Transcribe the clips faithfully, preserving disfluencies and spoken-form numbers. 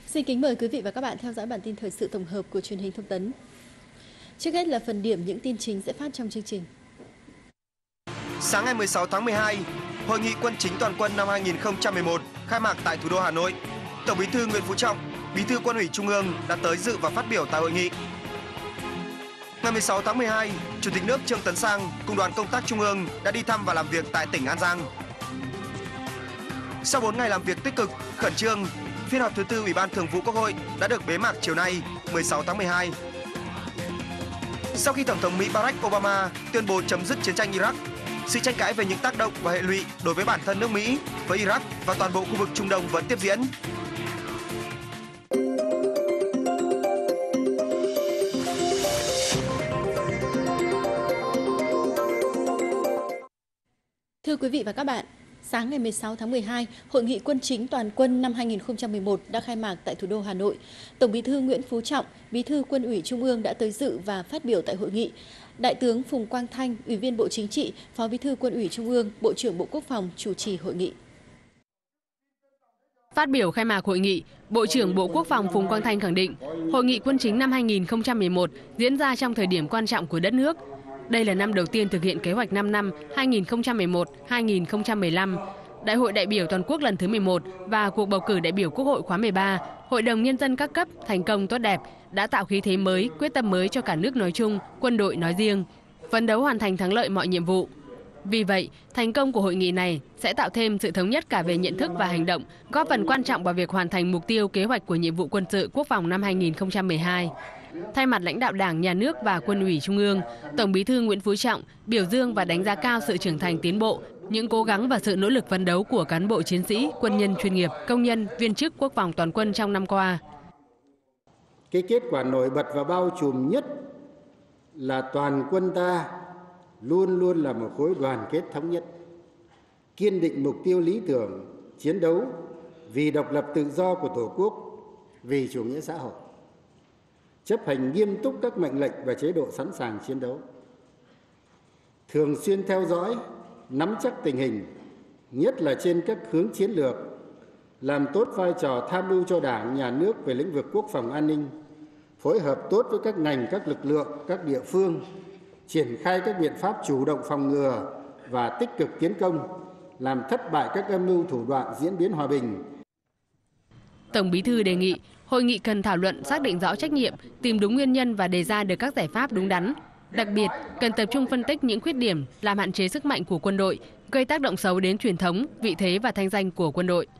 Xin kính mời quý vị và các bạn theo dõi bản tin thời sự tổng hợp của truyền hình Thông tấn. Trước hết là phần điểm những tin chính sẽ phát trong chương trình. Sáng ngày mười sáu tháng mười hai, Hội nghị Quân chính toàn quân năm hai nghìn không trăm mười một khai mạc tại thủ đô Hà Nội. Tổng Bí thư Nguyễn Phú Trọng, Bí thư Quân ủy Trung ương đã tới dự và phát biểu tại hội nghị. Ngày mười sáu tháng mười hai, Chủ tịch nước Trương Tấn Sang cùng đoàn công tác Trung ương đã đi thăm và làm việc tại tỉnh An Giang. Sau bốn ngày làm việc tích cực, khẩn trương, phiên họp thứ tư Ủy ban Thường vụ Quốc hội đã được bế mạc chiều nay, mười sáu tháng mười hai. Sau khi Tổng thống Mỹ Barack Obama tuyên bố chấm dứt chiến tranh Iraq, sự tranh cãi về những tác động và hệ lụy đối với bản thân nước Mỹ với Iraq và toàn bộ khu vực Trung Đông vẫn tiếp diễn. Thưa quý vị và các bạn, sáng ngày mười sáu tháng mười hai, Hội nghị Quân chính toàn quân năm hai nghìn không trăm mười một đã khai mạc tại thủ đô Hà Nội. Tổng Bí thư Nguyễn Phú Trọng, Bí thư Quân ủy Trung ương đã tới dự và phát biểu tại hội nghị. Đại tướng Phùng Quang Thanh, Ủy viên Bộ Chính trị, Phó Bí thư Quân ủy Trung ương, Bộ trưởng Bộ Quốc phòng chủ trì hội nghị. Phát biểu khai mạc hội nghị, Bộ trưởng Bộ Quốc phòng Phùng Quang Thanh khẳng định, Hội nghị Quân chính năm hai nghìn không trăm mười một diễn ra trong thời điểm quan trọng của đất nước. Đây là năm đầu tiên thực hiện kế hoạch năm năm hai nghìn không trăm mười một đến hai nghìn không trăm mười lăm. Đại hội đại biểu toàn quốc lần thứ mười một và cuộc bầu cử đại biểu Quốc hội khóa mười ba, Hội đồng Nhân dân các cấp thành công tốt đẹp, đã tạo khí thế mới, quyết tâm mới cho cả nước nói chung, quân đội nói riêng, phấn đấu hoàn thành thắng lợi mọi nhiệm vụ. Vì vậy, thành công của hội nghị này sẽ tạo thêm sự thống nhất cả về nhận thức và hành động, góp phần quan trọng vào việc hoàn thành mục tiêu kế hoạch của nhiệm vụ quân sự quốc phòng năm hai nghìn không trăm mười hai. Thay mặt lãnh đạo Đảng, Nhà nước và Quân ủy Trung ương, Tổng Bí thư Nguyễn Phú Trọng biểu dương và đánh giá cao sự trưởng thành tiến bộ, những cố gắng và sự nỗ lực phấn đấu của cán bộ chiến sĩ, quân nhân chuyên nghiệp, công nhân, viên chức quốc phòng toàn quân trong năm qua. Cái kết quả nổi bật và bao trùm nhất là toàn quân ta luôn luôn là một khối đoàn kết thống nhất, kiên định mục tiêu lý tưởng, chiến đấu vì độc lập tự do của Tổ quốc, vì chủ nghĩa xã hội, chấp hành nghiêm túc các mệnh lệnh và chế độ sẵn sàng chiến đấu, thường xuyên theo dõi, nắm chắc tình hình, nhất là trên các hướng chiến lược, làm tốt vai trò tham mưu cho Đảng, Nhà nước về lĩnh vực quốc phòng an ninh, phối hợp tốt với các ngành, các lực lượng, các địa phương, triển khai các biện pháp chủ động phòng ngừa và tích cực tiến công, làm thất bại các âm mưu thủ đoạn diễn biến hòa bình. Tổng Bí thư đề nghị hội nghị cần thảo luận xác định rõ trách nhiệm, tìm đúng nguyên nhân và đề ra được các giải pháp đúng đắn. Đặc biệt, cần tập trung phân tích những khuyết điểm làm hạn chế sức mạnh của quân đội, gây tác động xấu đến truyền thống, vị thế và thanh danh của quân đội.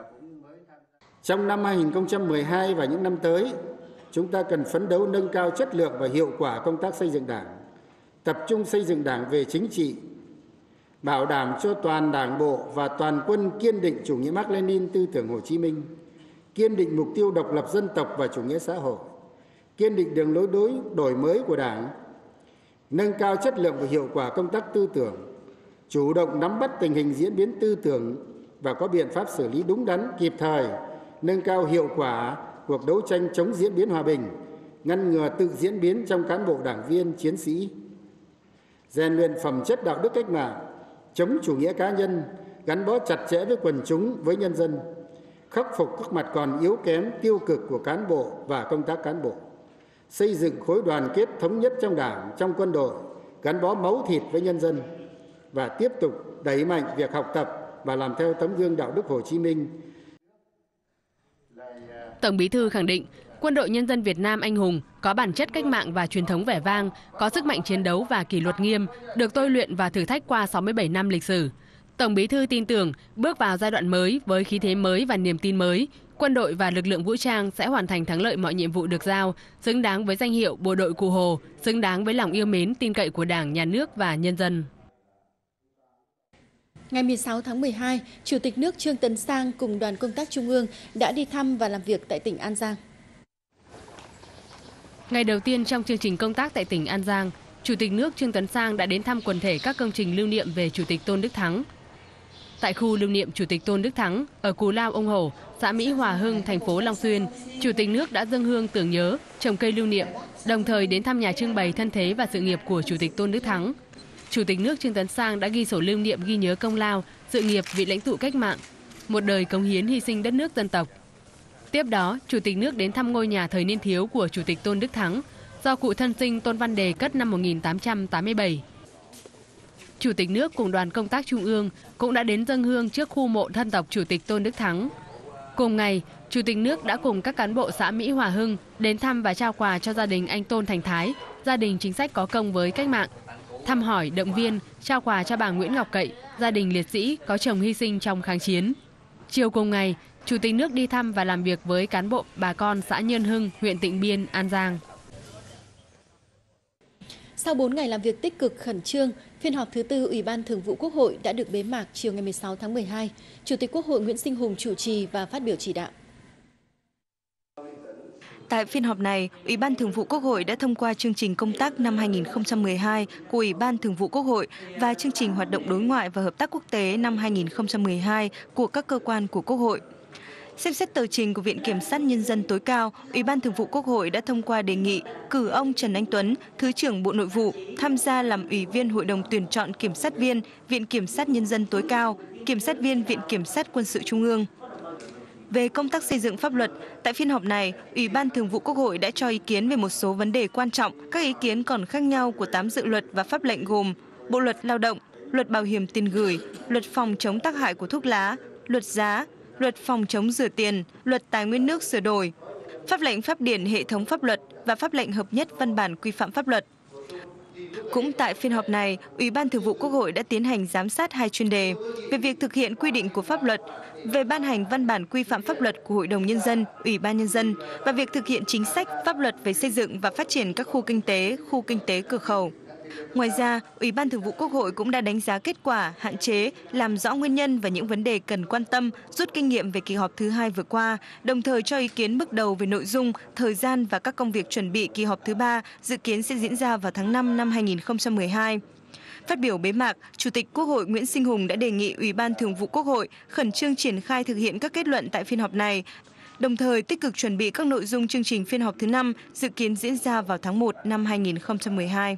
Trong năm hai nghìn không trăm mười hai và những năm tới, chúng ta cần phấn đấu nâng cao chất lượng và hiệu quả công tác xây dựng Đảng, tập trung xây dựng Đảng về chính trị, bảo đảm cho toàn Đảng bộ và toàn quân kiên định chủ nghĩa Mác Lênin, tư tưởng Hồ Chí Minh, kiên định mục tiêu độc lập dân tộc và chủ nghĩa xã hội, kiên định đường lối đối đổi mới của Đảng, nâng cao chất lượng và hiệu quả công tác tư tưởng, chủ động nắm bắt tình hình diễn biến tư tưởng và có biện pháp xử lý đúng đắn, kịp thời, nâng cao hiệu quả cuộc đấu tranh chống diễn biến hòa bình, ngăn ngừa tự diễn biến trong cán bộ đảng viên, chiến sĩ, rèn luyện phẩm chất đạo đức cách mạng, chống chủ nghĩa cá nhân, gắn bó chặt chẽ với quần chúng, với nhân dân, khắc phục các mặt còn yếu kém, tiêu cực của cán bộ và công tác cán bộ, xây dựng khối đoàn kết thống nhất trong Đảng, trong quân đội, gắn bó máu thịt với nhân dân và tiếp tục đẩy mạnh việc học tập và làm theo tấm gương đạo đức Hồ Chí Minh. Tổng Bí thư khẳng định, Quân đội Nhân dân Việt Nam anh hùng, có bản chất cách mạng và truyền thống vẻ vang, có sức mạnh chiến đấu và kỷ luật nghiêm, được tôi luyện và thử thách qua sáu mươi bảy năm lịch sử. Tổng Bí thư tin tưởng, bước vào giai đoạn mới với khí thế mới và niềm tin mới, quân đội và lực lượng vũ trang sẽ hoàn thành thắng lợi mọi nhiệm vụ được giao, xứng đáng với danh hiệu Bộ đội Cụ Hồ, xứng đáng với lòng yêu mến, tin cậy của Đảng, Nhà nước và nhân dân. Ngày mười sáu tháng mười hai, Chủ tịch nước Trương Tấn Sang cùng đoàn công tác Trung ương đã đi thăm và làm việc tại tỉnh An Giang. Ngày đầu tiên trong chương trình công tác tại tỉnh An Giang, Chủ tịch nước Trương Tấn Sang đã đến thăm quần thể các công trình lưu niệm về Chủ tịch Tôn Đức Thắng. Tại khu lưu niệm Chủ tịch Tôn Đức Thắng ở Cù Lao Ông Hổ, xã Mỹ Hòa Hưng, thành phố Long Xuyên, Chủ tịch nước đã dâng hương tưởng nhớ, trồng cây lưu niệm, đồng thời đến thăm nhà trưng bày thân thế và sự nghiệp của Chủ tịch Tôn Đức Thắng. Chủ tịch nước Trương Tấn Sang đã ghi sổ lưu niệm ghi nhớ công lao, sự nghiệp vị lãnh tụ cách mạng, một đời cống hiến hy sinh đất nước dân tộc. Tiếp đó, Chủ tịch nước đến thăm ngôi nhà thời niên thiếu của Chủ tịch Tôn Đức Thắng, do cụ thân sinh Tôn Văn Đề cất năm một nghìn tám trăm tám mươi bảy. Chủ tịch nước cùng đoàn công tác Trung ương cũng đã đến dâng hương trước khu mộ thân tộc Chủ tịch Tôn Đức Thắng. Cùng ngày, Chủ tịch nước đã cùng các cán bộ xã Mỹ Hòa Hưng đến thăm và trao quà cho gia đình anh Tôn Thành Thái, gia đình chính sách có công với cách mạng, thăm hỏi, động viên, trao quà cho bà Nguyễn Ngọc Cậy, gia đình liệt sĩ có chồng hy sinh trong kháng chiến. Chiều cùng ngày, Chủ tịch nước đi thăm và làm việc với cán bộ bà con xã Nhân Hưng, huyện Tịnh Biên, An Giang. Sau bốn ngày làm việc tích cực khẩn trương, phiên họp thứ tư Ủy ban Thường vụ Quốc hội đã được bế mạc chiều ngày mười sáu tháng mười hai. Chủ tịch Quốc hội Nguyễn Sinh Hùng chủ trì và phát biểu chỉ đạo. Tại phiên họp này, Ủy ban Thường vụ Quốc hội đã thông qua chương trình công tác năm hai nghìn không trăm mười hai của Ủy ban Thường vụ Quốc hội và chương trình hoạt động đối ngoại và hợp tác quốc tế năm hai nghìn không trăm mười hai của các cơ quan của Quốc hội. Xem xét tờ trình của Viện Kiểm sát Nhân dân tối cao, Ủy ban Thường vụ Quốc hội đã thông qua đề nghị cử ông Trần Anh Tuấn, Thứ trưởng Bộ Nội vụ, tham gia làm Ủy viên Hội đồng tuyển chọn Kiểm sát viên Viện Kiểm sát Nhân dân tối cao, Kiểm sát viên Viện Kiểm sát Quân sự Trung ương. Về công tác xây dựng pháp luật, tại phiên họp này, Ủy ban Thường vụ Quốc hội đã cho ý kiến về một số vấn đề quan trọng. Các ý kiến còn khác nhau của tám dự luật và pháp lệnh gồm Bộ luật Lao động, Luật Bảo hiểm tiền gửi, Luật phòng chống tác hại của thuốc lá, Luật giá, Luật phòng chống rửa tiền, Luật tài nguyên nước sửa đổi, pháp lệnh pháp điển hệ thống pháp luật và pháp lệnh hợp nhất văn bản quy phạm pháp luật. Cũng tại phiên họp này, Ủy ban Thường vụ Quốc hội đã tiến hành giám sát hai chuyên đề về việc thực hiện quy định của pháp luật, về ban hành văn bản quy phạm pháp luật của Hội đồng Nhân dân, Ủy ban Nhân dân và việc thực hiện chính sách pháp luật về xây dựng và phát triển các khu kinh tế, khu kinh tế cửa khẩu. Ngoài ra, Ủy ban Thường vụ Quốc hội cũng đã đánh giá kết quả, hạn chế, làm rõ nguyên nhân và những vấn đề cần quan tâm, rút kinh nghiệm về kỳ họp thứ hai vừa qua, đồng thời cho ý kiến bước đầu về nội dung, thời gian và các công việc chuẩn bị kỳ họp thứ ba dự kiến sẽ diễn ra vào tháng năm năm hai nghìn không trăm mười hai. Phát biểu bế mạc, Chủ tịch Quốc hội Nguyễn Sinh Hùng đã đề nghị Ủy ban Thường vụ Quốc hội khẩn trương triển khai thực hiện các kết luận tại phiên họp này, đồng thời tích cực chuẩn bị các nội dung chương trình phiên họp thứ năm dự kiến diễn ra vào tháng một năm hai nghìn không trăm mười hai.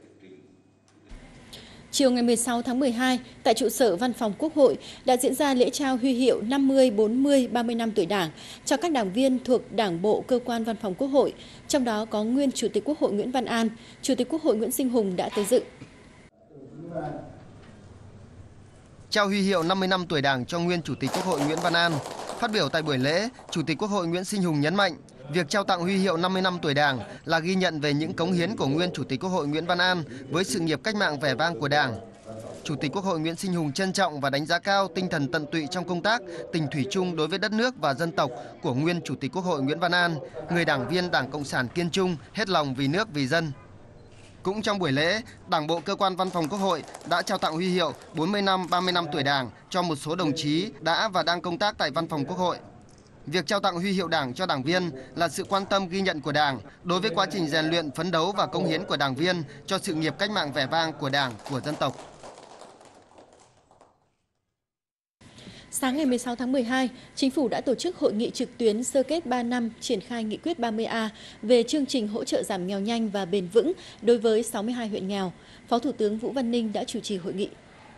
Chiều ngày mười sáu tháng mười hai, tại trụ sở Văn phòng Quốc hội đã diễn ra lễ trao huy hiệu năm mươi, bốn mươi, ba mươi năm tuổi Đảng cho các đảng viên thuộc Đảng bộ Cơ quan Văn phòng Quốc hội, trong đó có nguyên Chủ tịch Quốc hội Nguyễn Văn An, Chủ tịch Quốc hội Nguyễn Sinh Hùng đã tới dự. Trao huy hiệu năm mươi năm tuổi Đảng cho nguyên Chủ tịch Quốc hội Nguyễn Văn An. Phát biểu tại buổi lễ, Chủ tịch Quốc hội Nguyễn Sinh Hùng nhấn mạnh, việc trao tặng huy hiệu năm mươi năm tuổi Đảng là ghi nhận về những cống hiến của nguyên Chủ tịch Quốc hội Nguyễn Văn An với sự nghiệp cách mạng vẻ vang của Đảng. Chủ tịch Quốc hội Nguyễn Sinh Hùng trân trọng và đánh giá cao tinh thần tận tụy trong công tác, tình thủy chung đối với đất nước và dân tộc của nguyên Chủ tịch Quốc hội Nguyễn Văn An, người đảng viên Đảng Cộng sản kiên trung, hết lòng vì nước vì dân. Cũng trong buổi lễ, Đảng bộ Cơ quan Văn phòng Quốc hội đã trao tặng huy hiệu bốn mươi năm, ba mươi năm tuổi Đảng cho một số đồng chí đã và đang công tác tại Văn phòng Quốc hội. Việc trao tặng huy hiệu Đảng cho đảng viên là sự quan tâm ghi nhận của Đảng đối với quá trình rèn luyện, phấn đấu và cống hiến của đảng viên cho sự nghiệp cách mạng vẻ vang của Đảng, của dân tộc. Sáng ngày mười sáu tháng mười hai, Chính phủ đã tổ chức hội nghị trực tuyến sơ kết ba năm triển khai nghị quyết ba mươi A về chương trình hỗ trợ giảm nghèo nhanh và bền vững đối với sáu mươi hai huyện nghèo. Phó Thủ tướng Vũ Văn Ninh đã chủ trì hội nghị.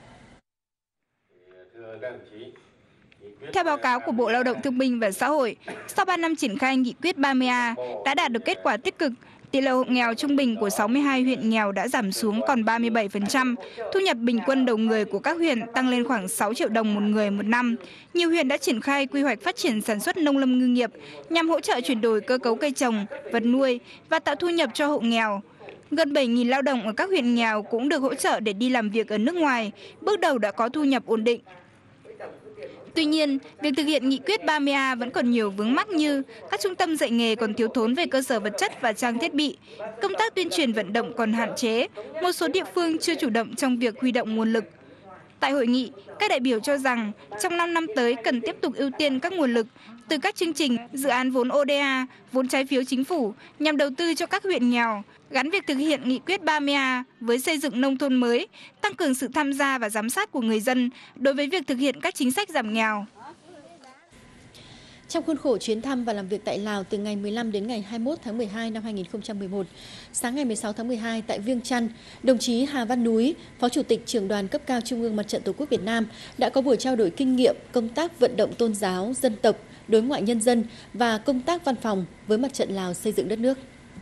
Theo báo cáo của Bộ Lao động Thương binh và Xã hội, sau ba năm triển khai nghị quyết ba mươi A đã đạt được kết quả tích cực. Tỷ lệ hộ nghèo trung bình của sáu mươi hai huyện nghèo đã giảm xuống còn ba mươi bảy phần trăm. Thu nhập bình quân đầu người của các huyện tăng lên khoảng sáu triệu đồng một người một năm. Nhiều huyện đã triển khai quy hoạch phát triển sản xuất nông lâm ngư nghiệp nhằm hỗ trợ chuyển đổi cơ cấu cây trồng, vật nuôi và tạo thu nhập cho hộ nghèo. Gần bảy nghìn lao động ở các huyện nghèo cũng được hỗ trợ để đi làm việc ở nước ngoài, bước đầu đã có thu nhập ổn định. Tuy nhiên, việc thực hiện nghị quyết ba mươi A vẫn còn nhiều vướng mắc như các trung tâm dạy nghề còn thiếu thốn về cơ sở vật chất và trang thiết bị, công tác tuyên truyền vận động còn hạn chế, một số địa phương chưa chủ động trong việc huy động nguồn lực. Tại hội nghị, các đại biểu cho rằng trong năm năm tới cần tiếp tục ưu tiên các nguồn lực từ các chương trình, dự án vốn O D A, vốn trái phiếu chính phủ nhằm đầu tư cho các huyện nghèo, gắn việc thực hiện nghị quyết ba mươi A với xây dựng nông thôn mới, tăng cường sự tham gia và giám sát của người dân đối với việc thực hiện các chính sách giảm nghèo. Trong khuôn khổ chuyến thăm và làm việc tại Lào từ ngày mười lăm đến ngày hai mươi mốt tháng mười hai năm hai nghìn không trăm mười một, sáng ngày mười sáu tháng mười hai tại Viêng Chăn, đồng chí Hà Văn Núi, Phó Chủ tịch Trưởng đoàn cấp cao Trung ương Mặt trận Tổ quốc Việt Nam đã có buổi trao đổi kinh nghiệm công tác vận động tôn giáo, dân tộc, đối ngoại nhân dân và công tác văn phòng với Mặt trận Lào xây dựng đất nước.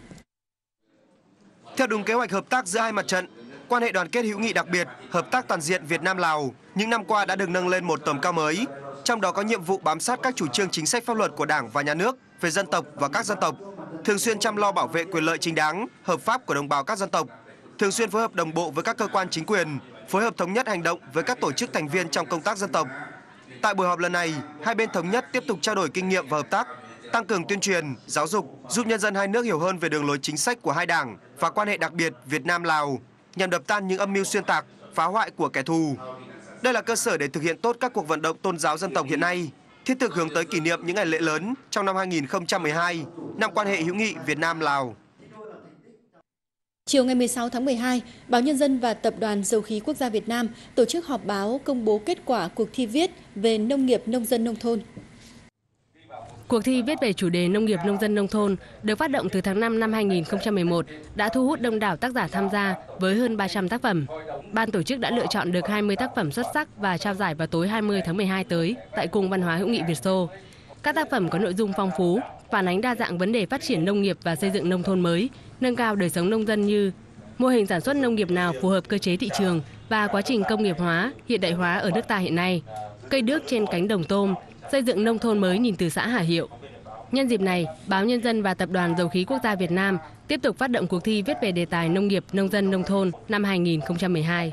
Theo đúng kế hoạch hợp tác giữa hai mặt trận, quan hệ đoàn kết hữu nghị đặc biệt, hợp tác toàn diện Việt Nam Lào những năm qua đã được nâng lên một tầm cao mới, trong đó có nhiệm vụ bám sát các chủ trương chính sách pháp luật của Đảng và Nhà nước về dân tộc và các dân tộc, thường xuyên chăm lo bảo vệ quyền lợi chính đáng, hợp pháp của đồng bào các dân tộc, thường xuyên phối hợp đồng bộ với các cơ quan chính quyền, phối hợp thống nhất hành động với các tổ chức thành viên trong công tác dân tộc. Tại buổi họp lần này, hai bên thống nhất tiếp tục trao đổi kinh nghiệm và hợp tác, tăng cường tuyên truyền, giáo dục, giúp nhân dân hai nước hiểu hơn về đường lối chính sách của hai đảng và quan hệ đặc biệt Việt Nam-Lào, nhằm đập tan những âm mưu xuyên tạc, phá hoại của kẻ thù. Đây là cơ sở để thực hiện tốt các cuộc vận động tôn giáo dân tộc hiện nay, thiết thực hướng tới kỷ niệm những ngày lễ lớn trong năm hai nghìn không trăm mười hai, năm quan hệ hữu nghị Việt Nam-Lào. Chiều ngày mười sáu tháng mười hai, Báo Nhân dân và Tập đoàn Dầu khí Quốc gia Việt Nam tổ chức họp báo công bố kết quả cuộc thi viết về nông nghiệp nông dân nông thôn. Cuộc thi viết về chủ đề nông nghiệp nông dân nông thôn được phát động từ tháng năm năm hai nghìn không trăm mười một đã thu hút đông đảo tác giả tham gia với hơn ba trăm tác phẩm. Ban tổ chức đã lựa chọn được hai mươi tác phẩm xuất sắc và trao giải vào tối hai mươi tháng mười hai tới tại Cung Văn hóa Hữu nghị Việt Xô. Các tác phẩm có nội dung phong phú, phản ánh đa dạng vấn đề phát triển nông nghiệp và xây dựng nông thôn mới, nâng cao đời sống nông dân như mô hình sản xuất nông nghiệp nào phù hợp cơ chế thị trường và quá trình công nghiệp hóa, hiện đại hóa ở nước ta hiện nay, cây đước trên cánh đồng tôm, xây dựng nông thôn mới nhìn từ xã Hà Hiệu. Nhân dịp này, Báo Nhân dân và Tập đoàn Dầu khí Quốc gia Việt Nam tiếp tục phát động cuộc thi viết về đề tài nông nghiệp nông dân nông thôn năm hai nghìn không trăm mười hai.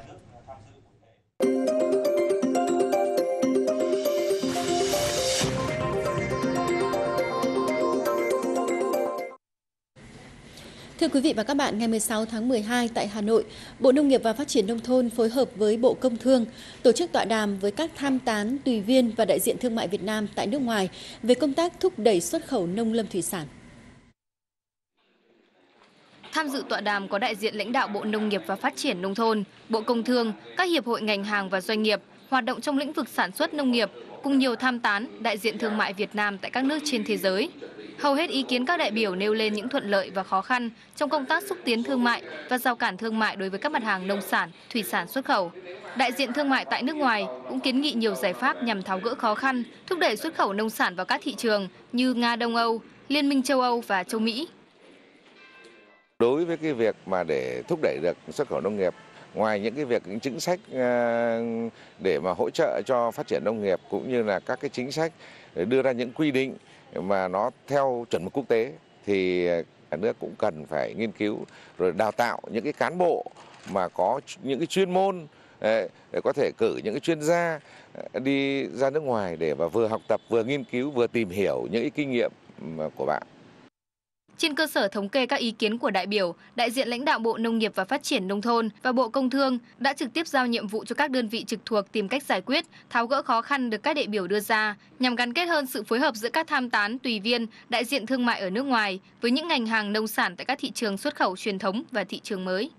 Thưa quý vị và các bạn, ngày mười sáu tháng mười hai tại Hà Nội, Bộ Nông nghiệp và Phát triển Nông thôn phối hợp với Bộ Công Thương tổ chức tọa đàm với các tham tán, tùy viên và đại diện thương mại Việt Nam tại nước ngoài về công tác thúc đẩy xuất khẩu nông lâm thủy sản. Tham dự tọa đàm có đại diện lãnh đạo Bộ Nông nghiệp và Phát triển Nông thôn, Bộ Công Thương, các hiệp hội ngành hàng và doanh nghiệp hoạt động trong lĩnh vực sản xuất nông nghiệp, cùng nhiều tham tán, đại diện thương mại Việt Nam tại các nước trên thế giới. Hầu hết ý kiến các đại biểu nêu lên những thuận lợi và khó khăn trong công tác xúc tiến thương mại và rào cản thương mại đối với các mặt hàng nông sản, thủy sản xuất khẩu. Đại diện thương mại tại nước ngoài cũng kiến nghị nhiều giải pháp nhằm tháo gỡ khó khăn, thúc đẩy xuất khẩu nông sản vào các thị trường như Nga, Đông Âu, Liên minh châu Âu và châu Mỹ. Đối với cái việc mà để thúc đẩy được xuất khẩu nông nghiệp, ngoài những cái việc những chính sách để mà hỗ trợ cho phát triển nông nghiệp cũng như là các cái chính sách để đưa ra những quy định mà nó theo chuẩn mực quốc tế, thì nhà nước cũng cần phải nghiên cứu rồi đào tạo những cái cán bộ mà có những cái chuyên môn để có thể cử những cái chuyên gia đi ra nước ngoài để mà vừa học tập, vừa nghiên cứu, vừa tìm hiểu những cái kinh nghiệm của bạn. Trên cơ sở thống kê các ý kiến của đại biểu, đại diện lãnh đạo Bộ Nông nghiệp và Phát triển Nông thôn và Bộ Công Thương đã trực tiếp giao nhiệm vụ cho các đơn vị trực thuộc tìm cách giải quyết, tháo gỡ khó khăn được các đại biểu đưa ra, nhằm gắn kết hơn sự phối hợp giữa các tham tán, tùy viên, đại diện thương mại ở nước ngoài với những ngành hàng nông sản tại các thị trường xuất khẩu truyền thống và thị trường mới.